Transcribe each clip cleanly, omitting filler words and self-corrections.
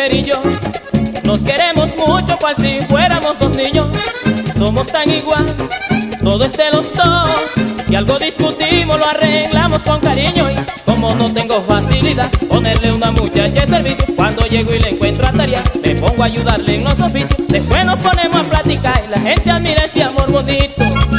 mujer y yo nos queremos mucho, cual si fuéramos dos niños. Somos tan igual, todo es de los dos. Si algo discutimos lo arreglamos con cariño. Y como no tengo facilidad ponerle una muchacha de servicio, cuando llego y le encuentro a tarea me pongo a ayudarle en los oficios. Después nos ponemos a platicar y la gente admira ese amor bonito.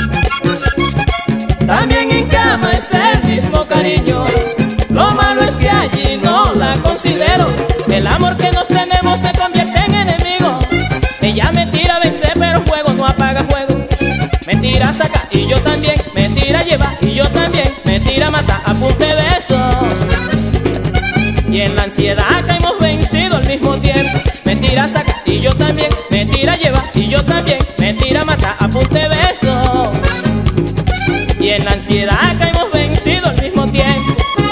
También en cama es el mismo cariño. Lo malo es que allí no la considero. El amor que nos tenemos se convierte en enemigo. Ella me tira a vencer pero fuego no apaga fuego. Me tira a sacar y yo también. Me tira a llevar y yo también. Me tira a matar a punta de besos. Y en la ansiedad caímos vencidos al mismo tiempo. Me tira a sacar y yo también. Me tira a llevar y yo también. Me tira a matar a punta de besos. Y en la ansiedad caímos vencidos al mismo tiempo.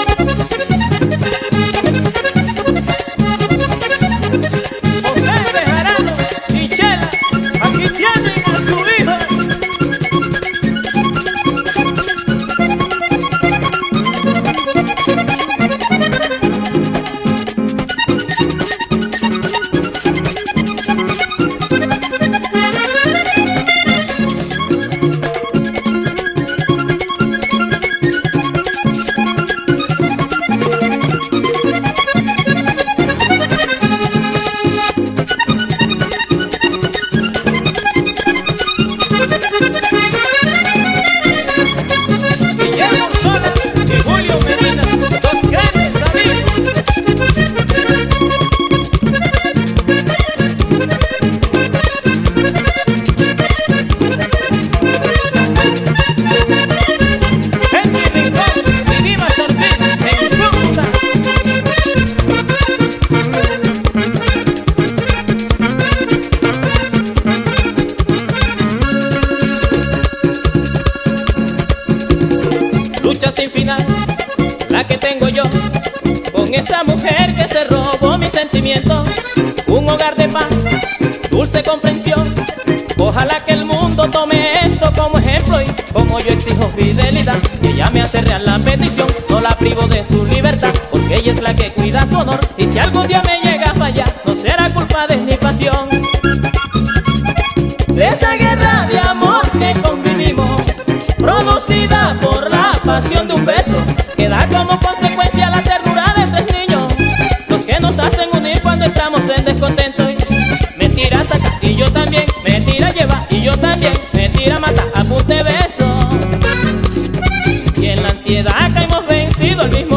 Lucha sin final, la que tengo yo con esa mujer que se robó mis sentimientos. Un hogar de paz, dulce comprensión. Ojalá que el mundo tome esto como ejemplo. Y como yo exijo fidelidad, que ella me hace real la petición. No la privo de su libertad, porque ella es la que cuida su honor. Y si algún día me llega a fallar, no será culpa de mi pasión. De esa guerra de amor que convivimos, producida por la pasión de un beso, que da como consecuencia la ternura de tres niños, los que nos hacen unir cuando estamos en descontento. Y me tira a sacar y yo también. Me tira a llevar y yo también. Me tira a matar a punta de beso. Y en la ansiedad caímos vencidos al mismo